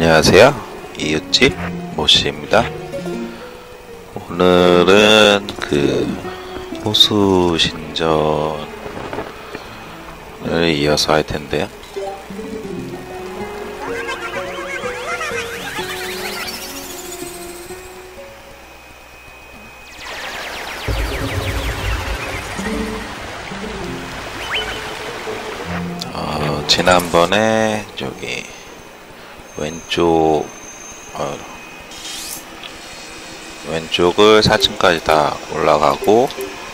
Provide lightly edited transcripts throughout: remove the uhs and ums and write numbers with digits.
안녕하세요. 이웃집 모씨입니다. 오늘은 호수 신전을 이어서 할 텐데요. 지난번에 저기 왼쪽을 4층까지 다 올라가고,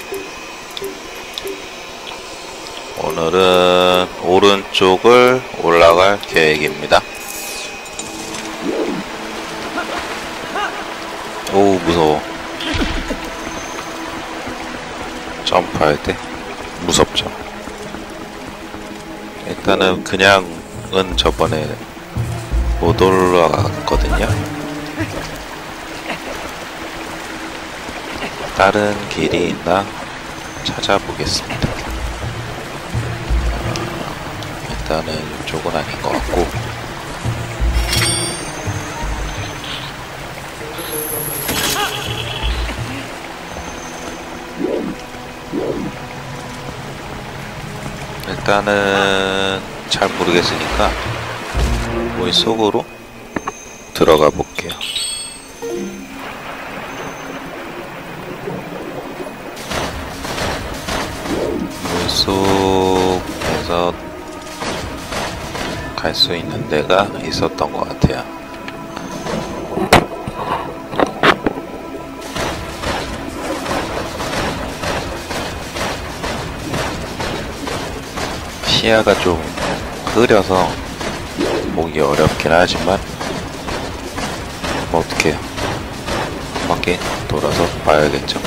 오늘은 오른쪽을 올라갈 계획입니다. 오우, 무서워. 점프할 때 무섭죠. 일단은 그냥은 저번에 못 올라갔거든요. 다른 길이 있나 찾아보겠습니다. 일단은 이쪽은 아닌 것 같고, 일단은 잘 모르겠으니까 물 속으로 들어가 볼게요. 물 속에서 갈 수 있는 데가 있었던 것 같아요. 시야가 좀 흐려서 보기 어렵긴 하지만 뭐 어떡해요. 한 바퀴 돌아서 봐야겠죠.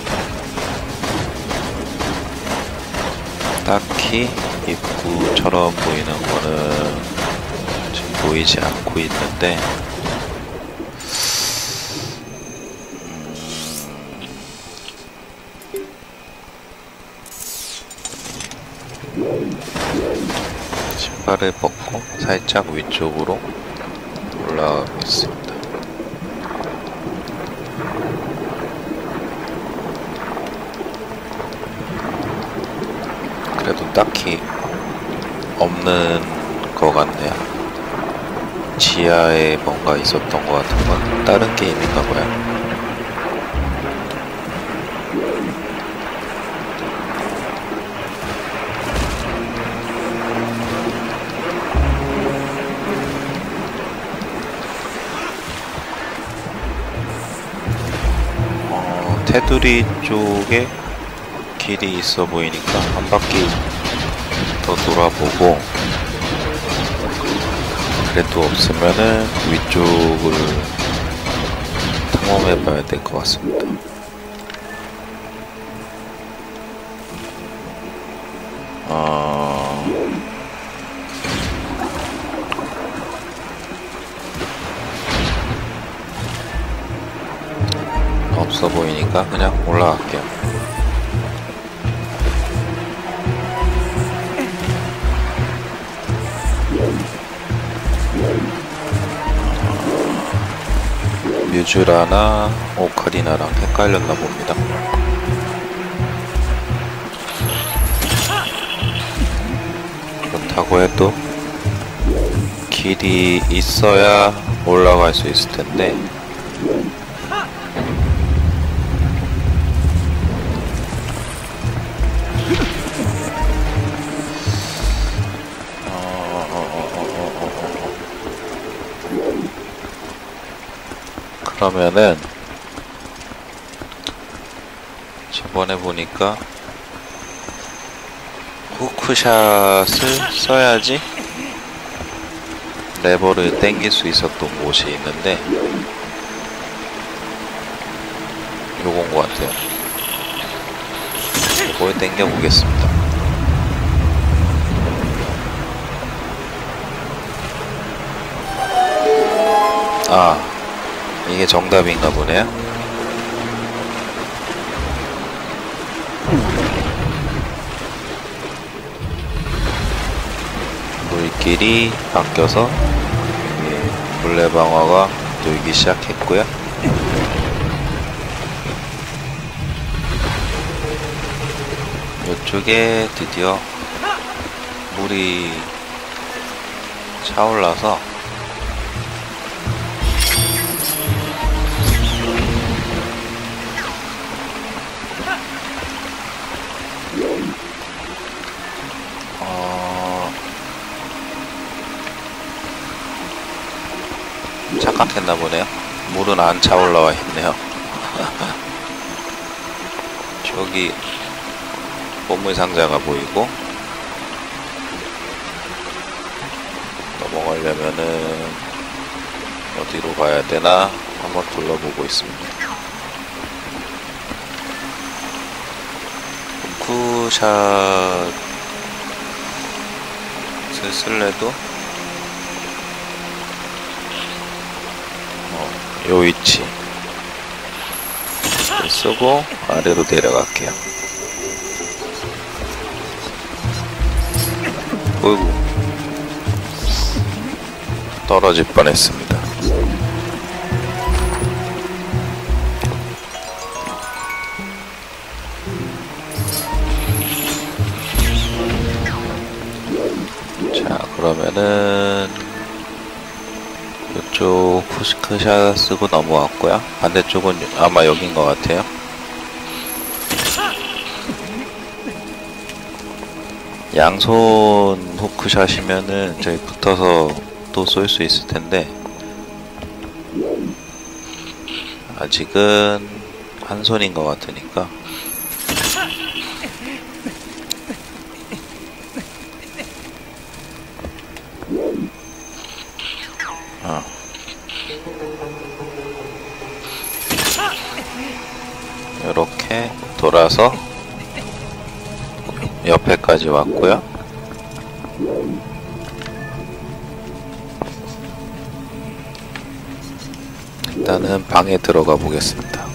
딱히 입구처럼 보이는 거는 지금 보이지 않고 있는데, 신발을 벗고 살짝 위쪽으로 올라가겠습니다. 그래도 딱히 없는 것 같네요. 지하에 뭔가 있었던 것 같은 건 다른 게임인가 봐요. 테두리 쪽에 길이 있어 보이니까 한 바퀴 더 돌아보고, 그래도 없으면은 위쪽을 탐험해 봐야 될 것 같습니다. 없어 보이니까 그냥 올라갈게요. 뮤즈라나 오카리나랑 헷갈렸나 봅니다. 그렇다고 해도 길이 있어야 올라갈 수 있을 텐데, 그러면은 저번에 보니까 후크샷을 써야지 레버를 당길 수 있었던 곳이 있는데, 요건 것 같아요. 이걸 당겨 보겠습니다. 이게 정답인가 보네요. 물길이 바뀌어서 물레 방어가 돌기 시작했고요. 이쪽에 드디어 물이 차올라서 착각했나 보네요. 물은 안 차올라와 있네요. 저기 보물 상자가 보이고, 넘어가려면은 어디로 가야 되나 한번 둘러보고 있습니다. 후크샷을 쓸래도 요 위치 쓰고 아래로 내려갈게요. 어이구, 떨어질 뻔했습니다. 자, 그러면은 이쪽 푸시크샷 쓰고 넘어왔고요. 반대쪽은 아마 여긴 것 같아요. 양손 후크샷이면은 저기 붙어서 또 쏠 수 있을 텐데, 아직은 한 손인 것 같으니까 이렇게 돌아서 옆에까지 왔고요. 일단은 방에 들어가 보겠습니다.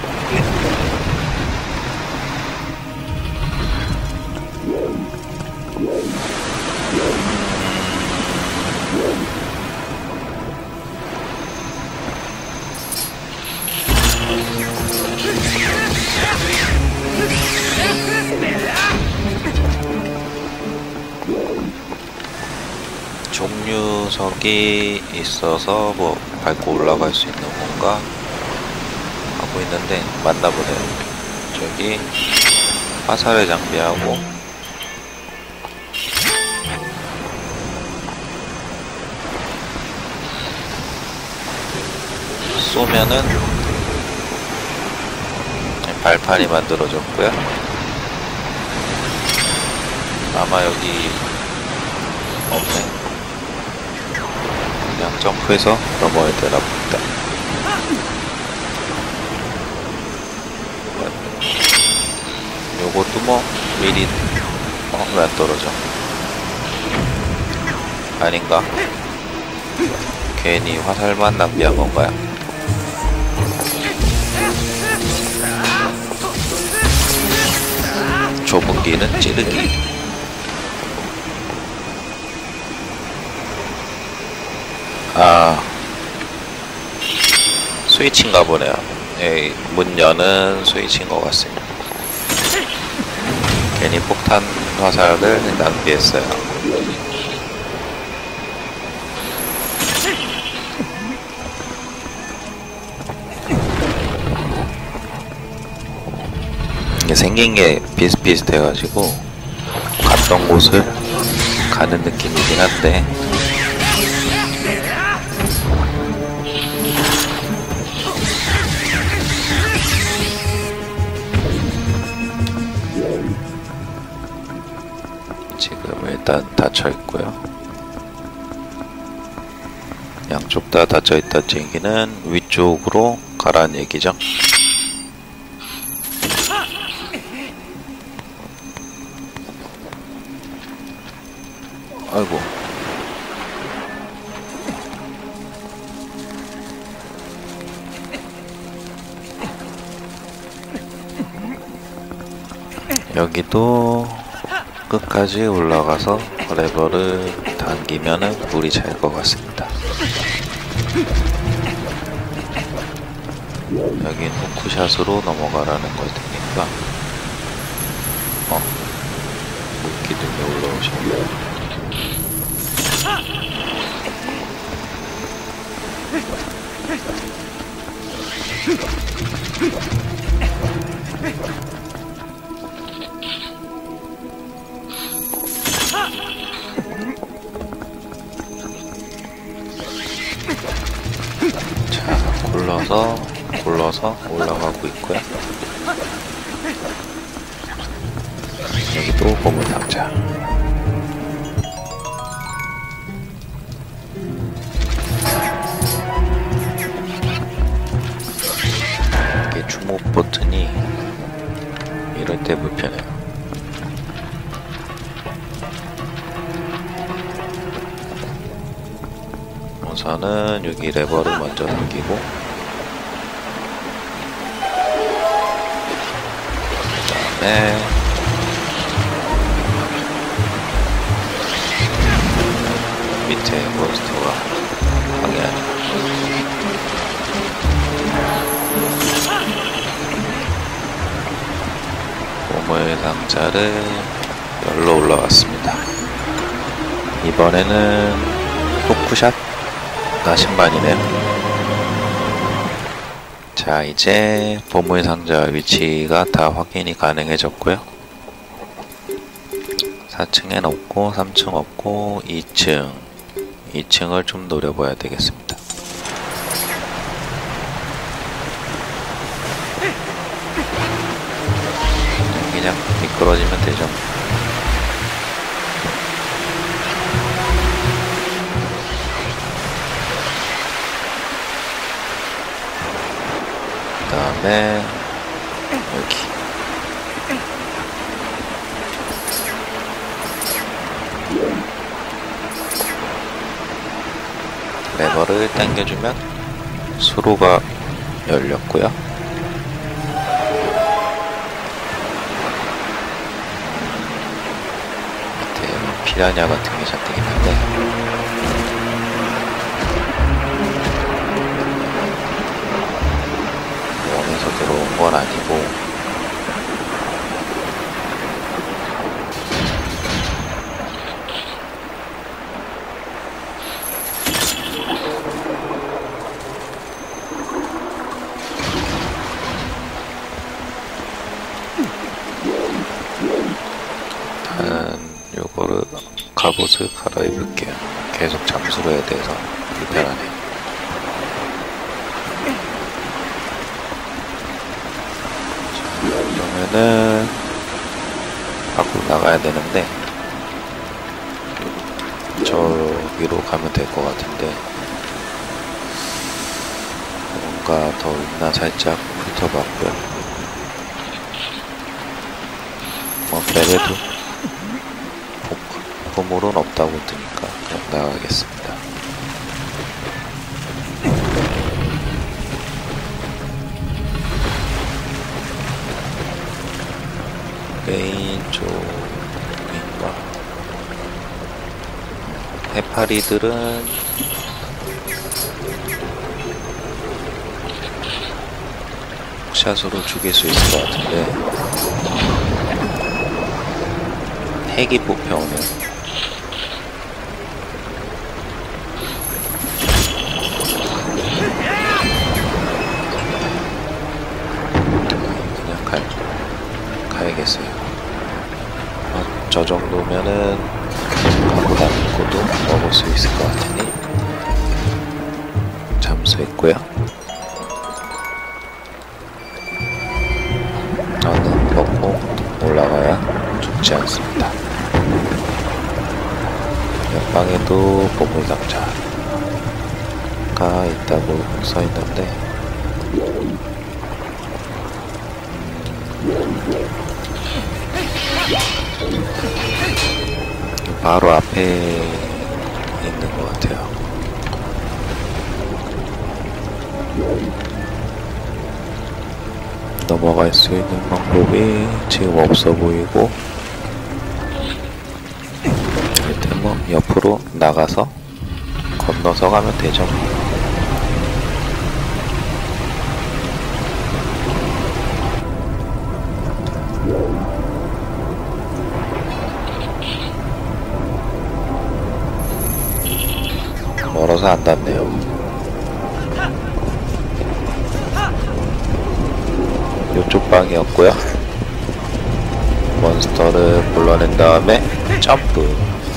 종류석이 있어서 뭐 밟고 올라갈 수 있는 건가 하고 있는데 맞나보네요. 저기 화살을 장비하고 쏘면은 발판이 만들어졌고요. 아마 여기 없네. 그냥 점프해서 넘어야 되나 봅니다. 요것도 뭐 미리 왜 안 떨어져? 아닌가? 괜히 화살만 낭비한 건가요? 좁은 길은 찌르기. 아, 스위치인가 보네요. 예, 문 여는 스위치인 것 같습니다. 괜히 폭탄 화살을 낭비했어요. 이게 생긴 게 비슷비슷해가지고 갔던 곳을 가는 느낌이긴 한데, 지금 일단 닫혀있고요. 양쪽 다 닫혀있다는 얘기는 위쪽으로 가라는 얘기죠. 아이고, 여기도 끝까지 올라가서 레버를 당기면은 물이 찰 것 같습니다. 여긴 후크샷으로 넘어가라는 걸 테니까 물기둥이 올라오시네요. 자, 굴러서 올라가고 있고요. 여기도 보물 상자. 이게 주목 버튼이 이럴 때 불편해요. 우선은 여기 레버를 먼저 당기고, 그 다음에 밑에 몬스터가 방해하죠. 보물 상자를 열로 올라왔습니다. 이번에는 후크샷 나신반이네요. 자, 이제 보물 상자 위치가 다 확인이 가능해졌고요. 4층엔 없고 3층 없고 2층을 좀 노려봐야 되겠습니다. 그냥 미끄러지면 되죠. 그 다음에 여기 레버를 당겨주면 수로가 열렸고요. 밑에 피라냐 같은 게 잔뜩 있는데 원에서 들어온 건 아니고 요거를 갑옷을 갈아입을게요. 계속 잠수를 해야 돼서 불편하네. 그러면은 밖으로 나가야 되는데 저기로 가면 될 것 같은데 뭔가 더 있나 살짝 훑어봤고요. 배에도 보물은 없다고 뜨니까 그냥 나가겠습니다. 메인 쪽인가? 해파리들은 샷으로 죽일 수 있을 것 같은데 핵이 뽑혀오면 그냥 가야겠어요. 저 정도면은 갖고 다니는 것도 먹을 수 있을 것 같으니 잠수했고요. 저는 먹고 올라가야 죽지 않습니다. 옆방에도 보물상자가 있다고 써있는데 바로 앞에 있는 것 같아요. 넘어갈 수 있는 방법이 지금 없어 보이고 일단 뭐 옆으로 나가서 건너서 가면 되죠. 켜서 안 닿네요. 요쪽 방이었고요. 몬스터를 불러낸 다음에 점프.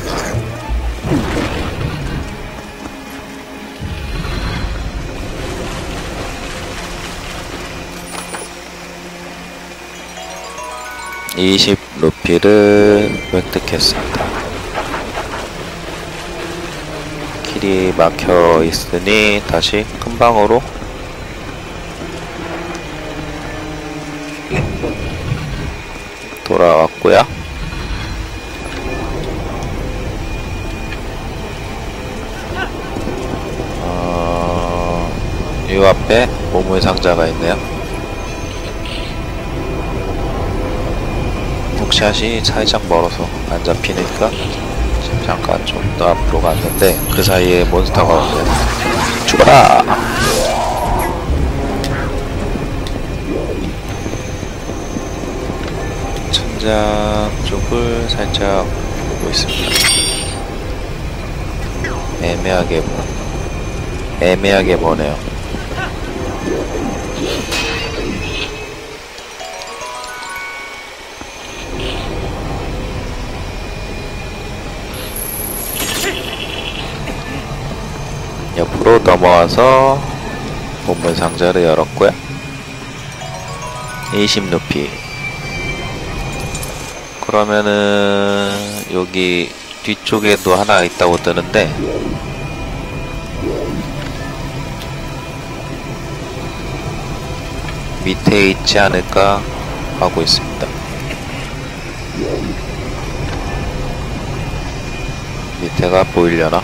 (20) 루피를 획득했습니다. 길이 막혀 있으니 다시 큰 방으로 돌아왔고요. 이 앞에 보물 상자가 있네요. 훅샷이 살짝 멀어서 안 잡히니까 잠깐 좀 더 앞으로 갔는데 그 사이에 몬스터가 오네요. 죽어라! 천장 쪽을 살짝 보고 있습니다. 애매하게 보네요. 옆으로 넘어와서 보물 상자를 열었고요. 20 루피. 그러면은 여기 뒤쪽에도 하나 있다고 뜨는데 밑에 있지 않을까 하고 있습니다. 밑에가 보이려나?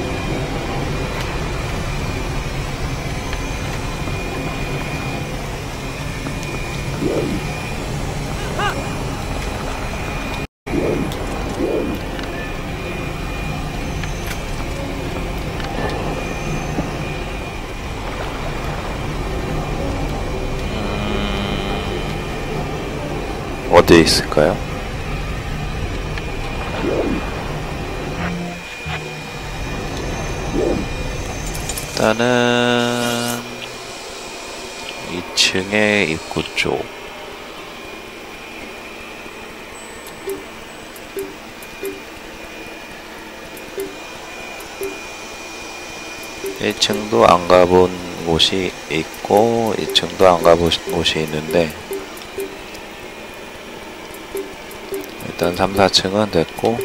어디에 있을까요? 일단은 2층의 입구 쪽. (1층도) 안 가본 곳이 있고 2층도 안 가본 곳이 있는데 일단 3, 4층은 됐고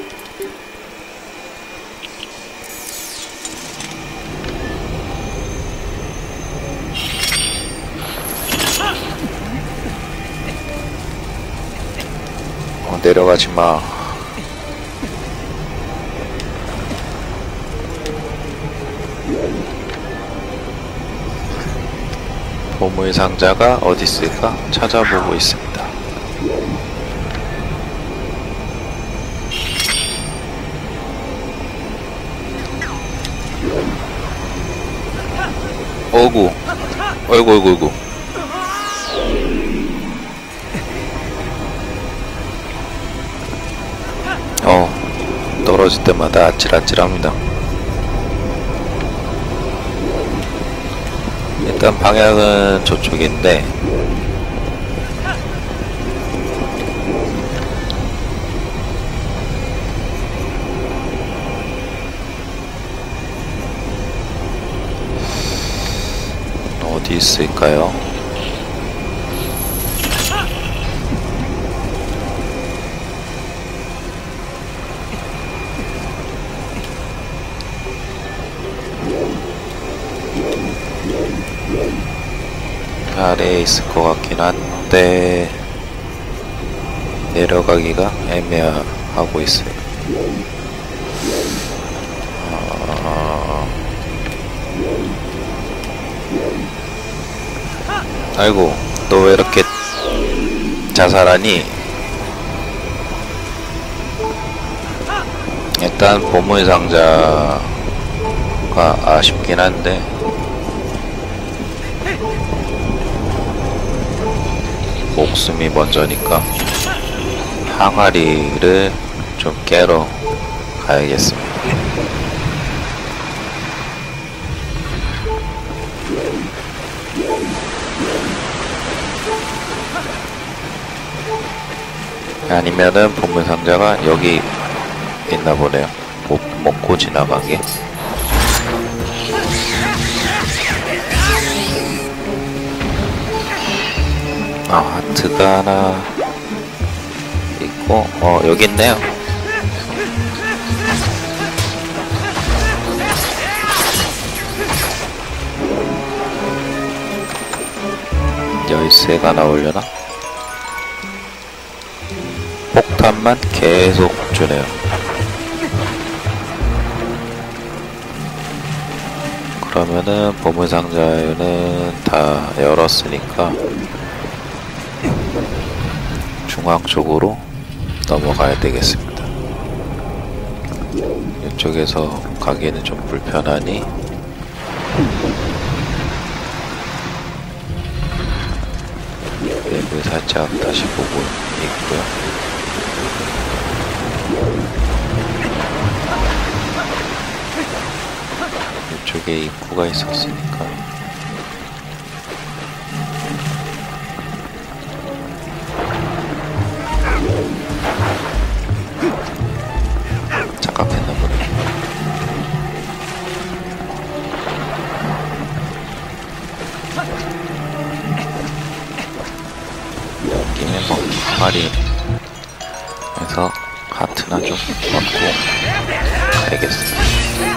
내려가지마. 보물 상자가 어디 있을까 찾아보고 있습니다. 어구, 어이구. 떨어질 때마다 아찔아찔합니다. 일단 방향은 저쪽인데 어디 있을까요? 아래에 있을 것 같긴 한데 내려가기가 애매하고 있어요. 아이고, 너 왜 이렇게 자살하니? 일단 보물 상자가 아쉽긴 한데 목숨이 먼저니까 항아리를 좀 깨러 가야겠습니다. 아니면은 보물상자가 여기 있나 보네요. 못 먹고 지나간 게. 하트가 하나 있고, 여기 있네요. 열쇠가 나오려나? 폭탄만 계속 주네요. 그러면은 보물상자는 다 열었으니까 중앙 쪽으로 넘어가야 되겠습니다. 이쪽에서 가기에는 좀 불편하니 맵을 살짝 다시 보고 있고요. 이쪽에 입구가 있었으니까 착각했나 보네. 여기는 마리 해서 하트나 좀 얻고 가야겠습니다.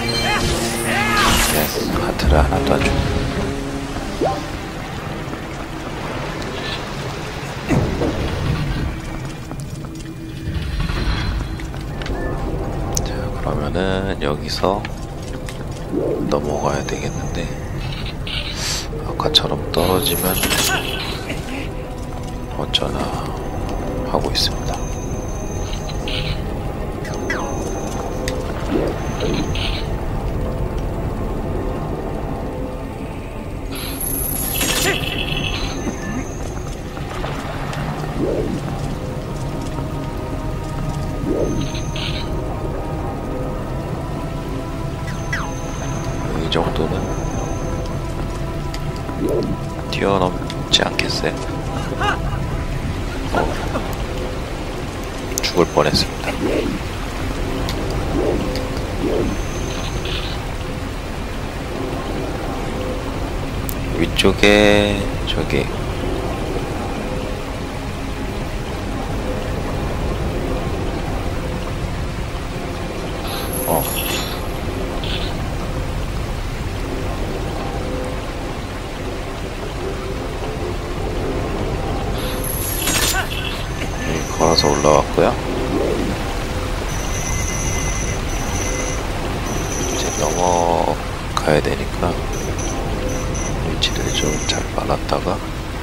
네, 하트를 하나 더 줘. 자, 그러면은 여기서 넘어가야 되겠는데 아까처럼 떨어지면 어쩌나 하고 있습니다. 이 정도는 뛰어넘지 않겠어요? 죽을 뻔했습니다. 위쪽에 저기 걸어서 올라왔고요. 이제 넘어가야 되니까 위치를 좀 잘 봐놨다가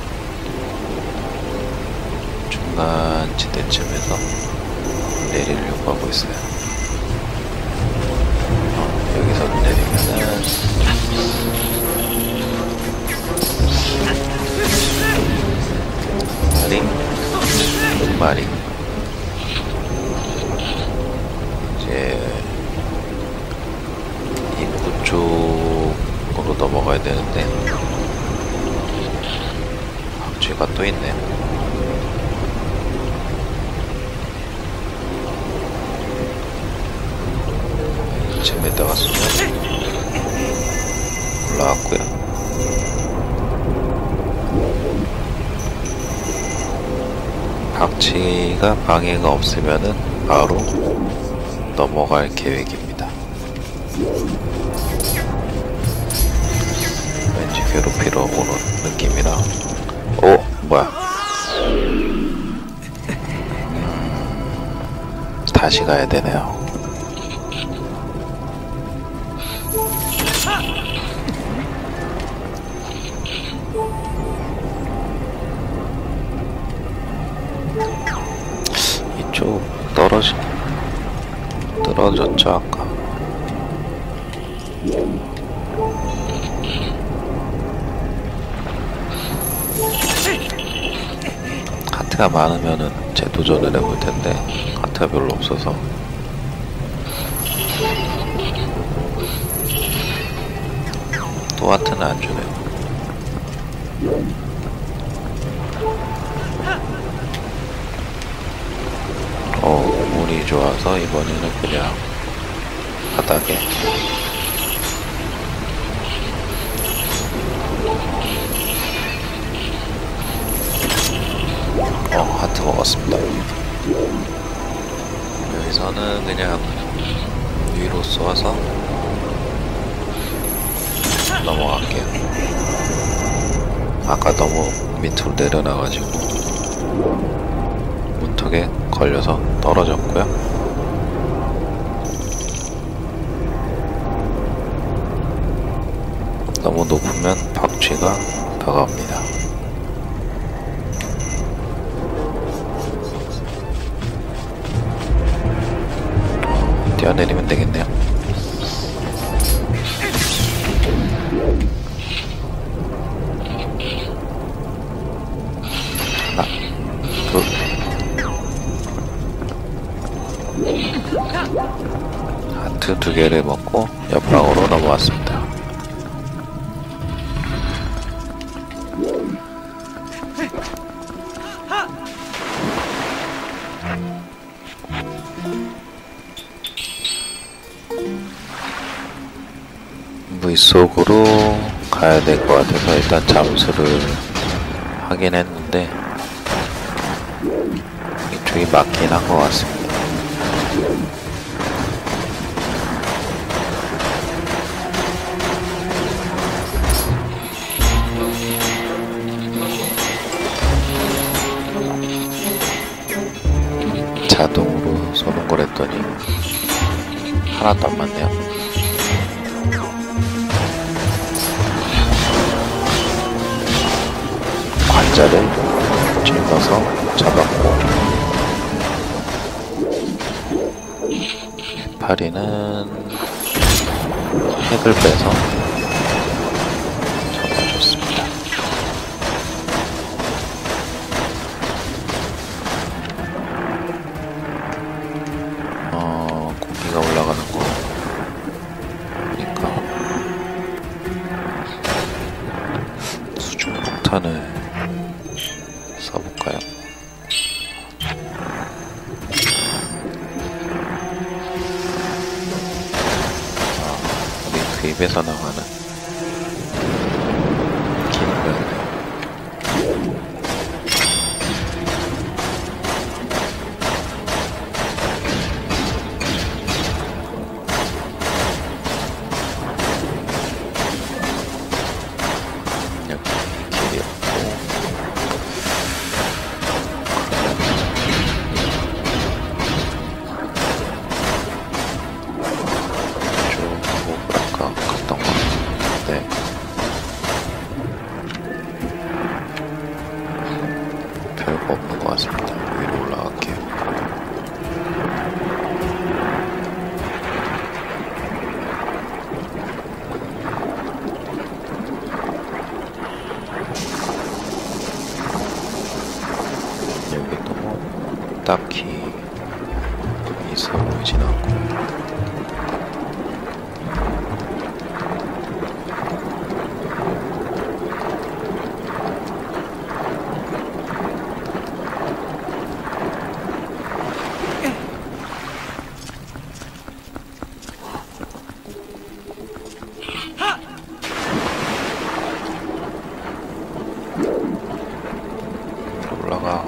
중간 지대쯤에서 내리려고 하고 있어요. 여기서 내리면은 한 마리 이제 입구 쪽으로 넘어가야 되는데 박쥐가 또 있네요. 이쯤에다가 쏘면 올라왔고요. 박쥐가 방해가 없으면은 바로 넘어갈 계획입니다. 왠지 괴롭히러 오는 느낌이라. 오, 뭐야? 다시 가야 되네요. 이쪽 떨어졌죠 아까. 하트가 많으면은 재도전을 해볼 텐데 하트가 별로 없어서 또 하트는 안 주네요. 운이 좋아서 이번에는 그냥 바닥에 하트 먹었습니다. 여기서는 그냥 위로 쏘아서 넘어갈게요. 아까 너무 밑으로 내려놔가지고 문턱에 걸려서 떨어졌고요. 너무 높으면 박쥐가 다가옵니다. 뛰어내리면 되겠네요. 하나, 둘. 하트 2개를 먹고 옆방으로 넘어왔습니다. 물속으로 가야 될 것 같아서 일단 잠수를 하긴 했는데 이쪽이 맞긴 한 것 같습니다. 자동으로 쏘는 걸 했더니 하나도 안 맞네요. 관자를 찔러서 잡았고, 해파리는 핵을 빼서 잡아줬습니다. 공기가 올라가는 거 보니까 수중 폭탄을 써볼까요? 우리 그 입에서 나가는 긴 거였네요. 별거 없는 것 같습니다. 위로 올라갈게요. 여기도 뭐 딱히 있어 보이진 않고, 올라가.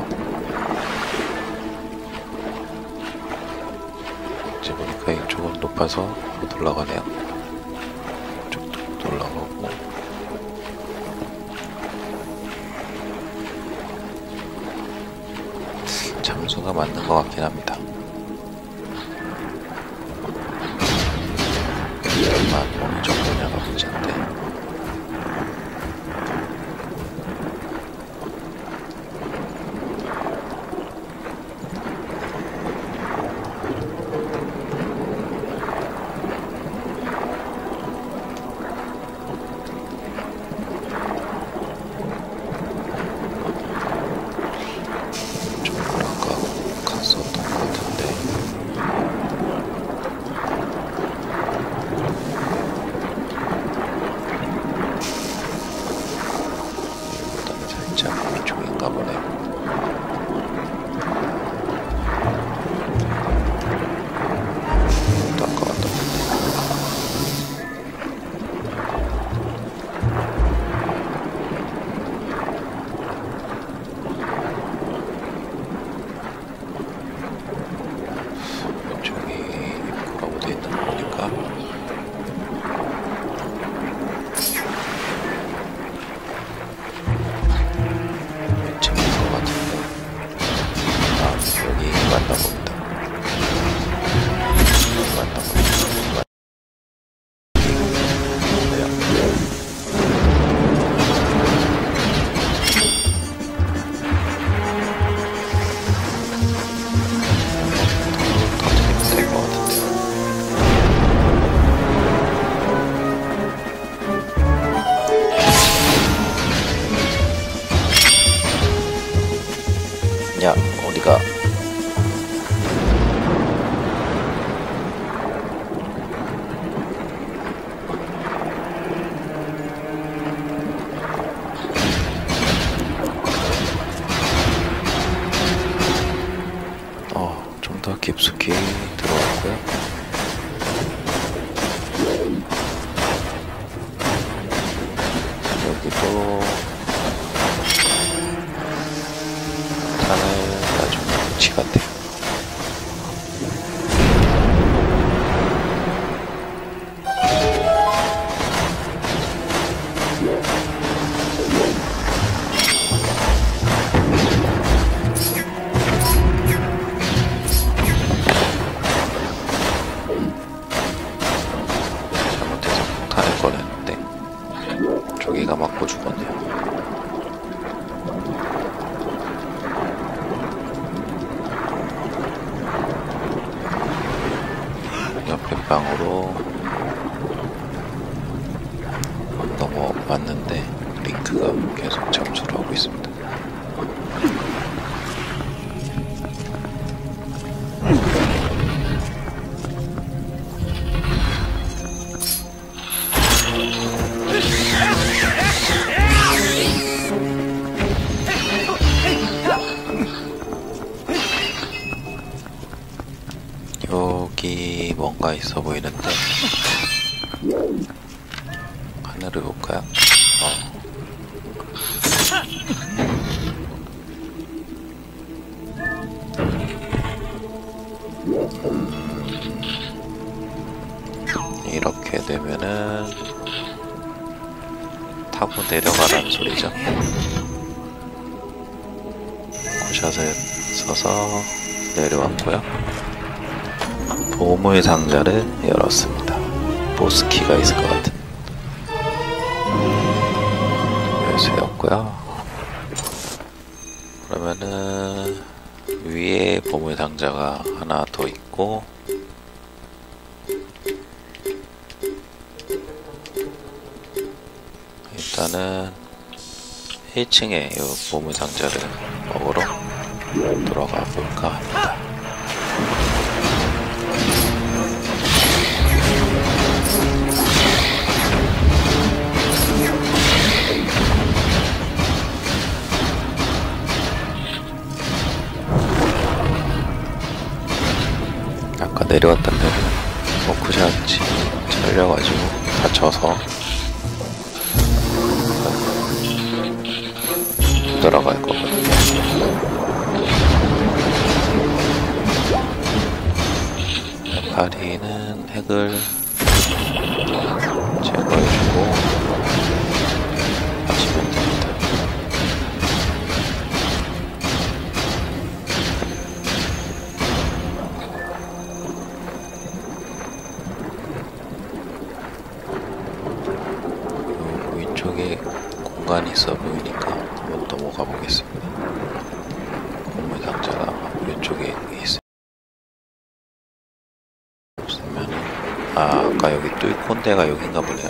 이제 보니까 이쪽은 높아서 못 올라가네요. 이쪽도 못 올라가고. 잠수가 맞는 것 같긴 합니다. 어느 정도냐가 문제인데. 갔었던 것 같은데. 있을까? 좀 더 깊숙이 들어왔고요. 여기도 탄을 나중에 위치 같아요. 잘못해서 폭탄을 꺼냈는데 조개가 맞고 죽었네요. 옆에 방으로 넘어왔는데 링크가 계속 잠수를 하고 있습니다. 여기 뭔가 있어 보이는데 하늘을 볼까요? 이렇게 되면은 타고 내려가라는 소리죠. 굿샷을 써서 내려왔고요. 보물 상자를 열었습니다. 보스키가 있을 것 같은 열쇠였고요. 그러면은 위에 보물 상자가 하나 더 있고 일단은 1층에 이 보물 상자를 먹으러 들어가 볼까 합니다. 아까 내려왔던 데는 워크샷이 잘려가지고 다쳐서 들어갈 거거든요. 파리는 핵을 제거해주고 하시면 됩니다. 위쪽에 공간이 있어 보이니까 한번 넘어가 보겠습니다. 건물 상자가 왼쪽에 있어요. 없으면은 아까 여기 뚫고 데가 여긴가 보네요.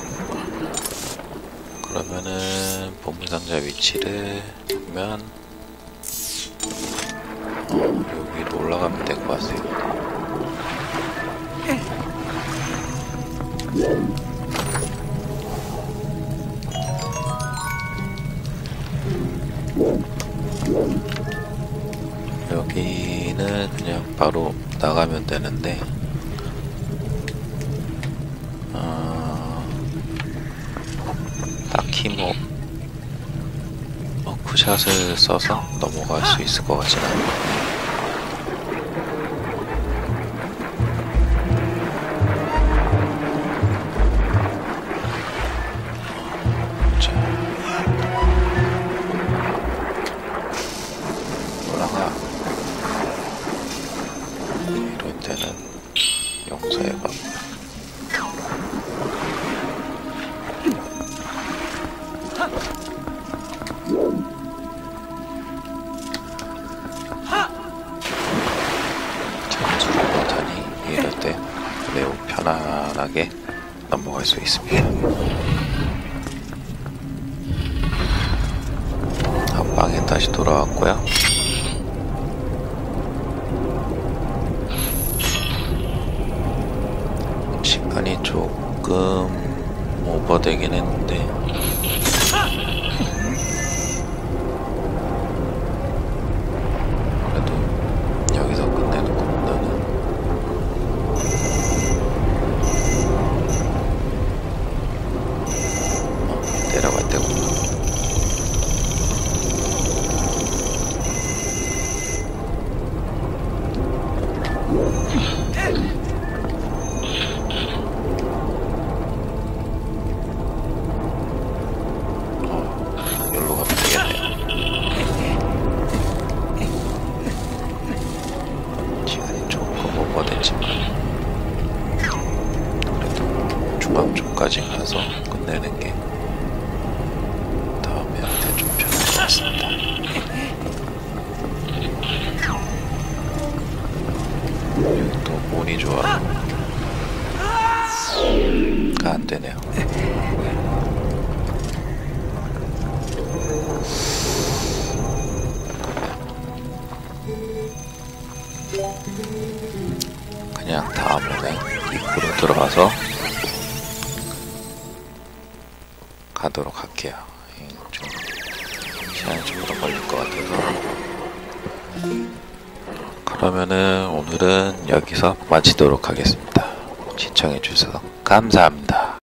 그러면은 보물 상자 위치를 보면 여기로 올라가면 될 것 같아요. 여기는 그냥 바로 나가면 되는데 딱히 뭐 워크샷을 써서 넘어갈 수 있을 것 같진 않아요. 이럴 때는 용서해봐. 잠수를 못하니 이럴 때 매우 편안하게 넘어갈 수 있습니다. 앞방에 다시 돌아왔고요. 조금 오버되긴 했는데 그래도 여기서 끝내는 것보다는 내려갈 때구나. 여기로 가면 되겠네요. 시간이 조금 오버됐지만 그래도 중앙 쪽까지 가서 끝내는 게 다음에한테 좀 편할 것 같습니다. 여기 또 운이 좋아. 안 되네요. 그냥 다음에는 입구로 들어가서 가도록 할게요. 좀 시간이 좀 오래 걸릴 것 같아서. 그러면은 오늘은 여기서 마치도록 하겠습니다. 시청해주셔서 감사합니다.